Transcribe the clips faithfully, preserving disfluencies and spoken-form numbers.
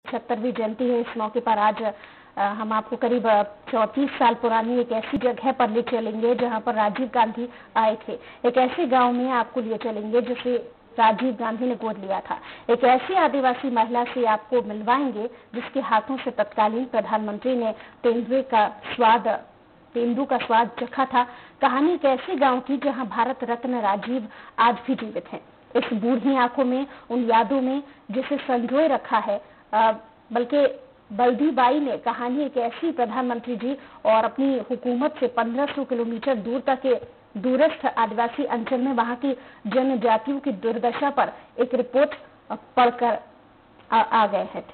पचहत्तरवीं जयंती है। इस मौके पर आज आ, हम आपको करीब चौंतीस साल पुरानी एक ऐसी जगह पर ले चलेंगे जहां पर राजीव गांधी आए थे। एक ऐसे गांव में आपको लिए चलेंगे जिसे राजीव गांधी ने गोद लिया था। एक ऐसी आदिवासी महिला से आपको मिलवाएंगे जिसके हाथों से तत्कालीन प्रधानमंत्री ने तेंदुए का स्वाद तेंदू का स्वाद चखा था। कहानी एक ऐसे गांव की जहां भारत रत्न राजीव आज भी जीवित हैं। इस बूढ़ी आंखों में, उन यादों में जिसे संजोए रखा है, बल्कि बल्दी बाई ने कहानी एक ऐसी प्रधानमंत्री जी और अपनी हुकूमत से पंद्रह सौ किलोमीटर दूर तक के दूरस्थ आदिवासी अंचल में वहां की जनजातियों की दुर्दशा पर एक रिपोर्ट पढ़कर आ, आ गए हैं।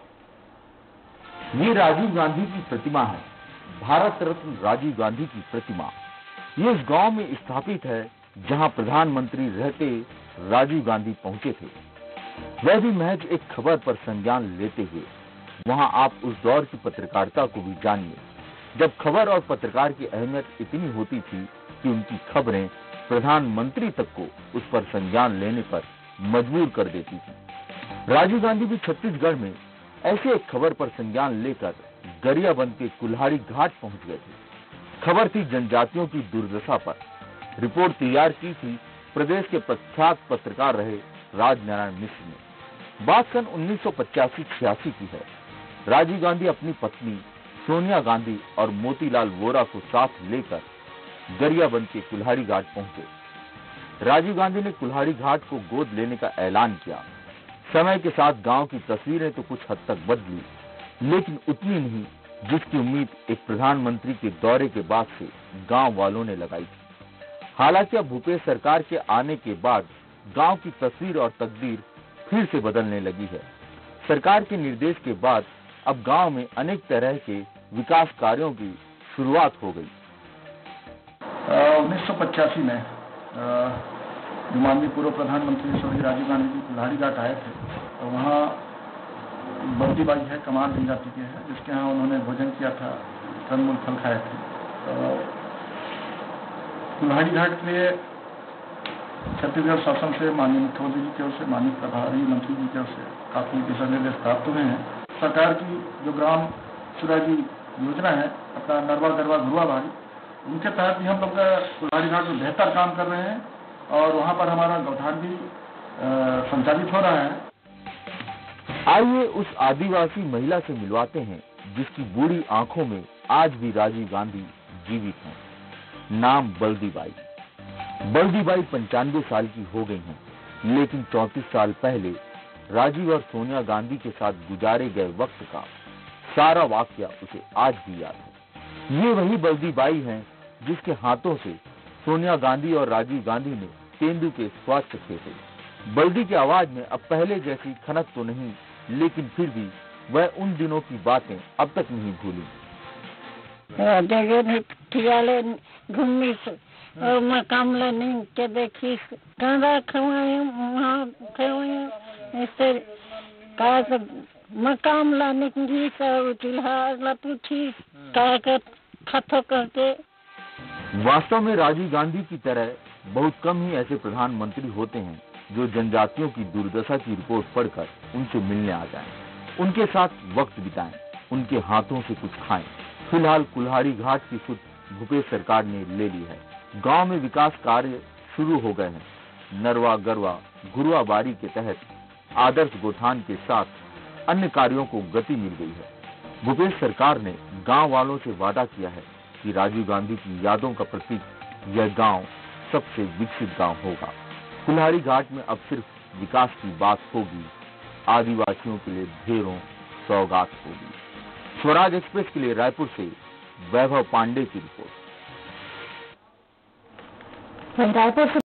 ये राजीव गांधी की प्रतिमा है, भारत रत्न राजीव गांधी की प्रतिमा। ये उस गांव में स्थापित है जहां प्रधानमंत्री रहते राजीव गांधी पहुंचे थे, वह भी महज एक खबर पर संज्ञान लेते हुए। वहां आप उस दौर की पत्रकारिता को भी जानिए जब खबर और पत्रकार की अहमियत इतनी होती थी कि उनकी खबरें प्रधानमंत्री तक को उस पर संज्ञान लेने पर मजबूर कर देती थी। राजीव गांधी भी छत्तीसगढ़ में ऐसे एक खबर पर संज्ञान लेकर गरियाबंद के कुल्हाड़ी घाट पहुंच गए थे। खबर थी जनजातियों की दुर्दशा पर। रिपोर्ट तैयार की थी प्रदेश के प्रख्यात पत्रकार रहे राजनारायण मिश्र ने। बात सन उन्नीस सौ पचासी छियासी की है। राजीव गांधी अपनी पत्नी सोनिया गांधी और मोतीलाल वोरा को साथ लेकर गरियाबंद के कुल्हाड़ी घाट पहुंचे। राजीव गांधी ने कुल्हाड़ी घाट को गोद लेने का ऐलान किया। समय के साथ गांव की तस्वीरें तो कुछ हद तक बदली, लेकिन उतनी नहीं जिसकी उम्मीद एक प्रधानमंत्री के दौरे के बाद से गांव वालों ने लगाई थी। हालांकि अब भूपेश सरकार के आने के बाद गांव की तस्वीर और तकदीर फिर से बदलने लगी है। सरकार के निर्देश के बाद अब गांव में अनेक तरह के विकास कार्यों की शुरुआत हो गई। उन्नीस सौ पचासी में माननीय पूर्व प्रधानमंत्री स्वर्गीय राजीव गांधी जी कुल्हाड़ी घाट आए थे। तो वहाँ बल्दी बाई है, कमार जनजाति के है, जिसके यहाँ उन्होंने भोजन किया था, कंदमूल फल खाए थे। तो कुल्हाड़ी घाट के लिए छत्तीसगढ़ शासन से माननीय मुख्यमंत्री जी की ओर से, माननीय प्रभारी मंत्री जी की ओर से काफी दिशा निर्देश प्राप्त हुए हैं। सरकार की जो ग्राम सुराजी योजना है, अपना नरवा गरवा घुरवा बाड़ी, उनके तहत भी हम लोग कुल्हाड़ी घाट में बेहतर काम कर रहे हैं और वहाँ पर हमारा गौठान भी संचालित हो रहा है। आइए उस आदिवासी महिला से मिलवाते हैं जिसकी बूढ़ी आंखों में आज भी राजीव गांधी जीवित हैं। नाम बल्दी बाई। बल्दी बाई पंचानवे साल की हो गई हैं, लेकिन चौंतीस साल पहले राजीव और सोनिया गांधी के साथ गुजारे गए वक्त का सारा वाकया उसे आज भी याद है। ये वही बल्दी बाई हैं जिसके हाथों से सोनिया गांधी और राजीव गांधी ने तेंदू के स्वाद चखे थे। बल्दी की आवाज में अब पहले जैसी खनक तो नहीं, लेकिन फिर भी वह उन दिनों की बातें अब तक नहीं भूली। घूमी और मकाम लेने के देखी कांदा खवाए वहाँ खवाए ऐसे का मकाम लाने की सब चूल्हा लपूठी का कर खतो करके। वास्तव में राजीव गांधी की तरह बहुत कम ही ऐसे प्रधानमंत्री होते हैं जो जनजातियों की दुर्दशा की रिपोर्ट पढ़कर उनसे मिलने आ जाएं, उनके साथ वक्त बिताएं, उनके हाथों से कुछ खाएं। फिलहाल कुल्हाड़ी घाट की सुध भूपेश सरकार ने ले ली है। गांव में विकास कार्य शुरू हो गए हैं। नरवा गरवा घुरवा बारी के तहत आदर्श गोठान के साथ अन्य कार्यों को गति मिल गई है। भूपेश सरकार ने गांव वालों से वादा किया है कि राजीव गांधी की यादों का प्रतीक यह गांव सबसे विकसित गांव होगा। कुल्हाड़ी घाट में अब सिर्फ विकास की बात होगी, आदिवासियों के लिए ढेरों सौगात होगी। स्वराज एक्सप्रेस के लिए रायपुर से वैभव पांडे की रिपोर्ट। रायपुर से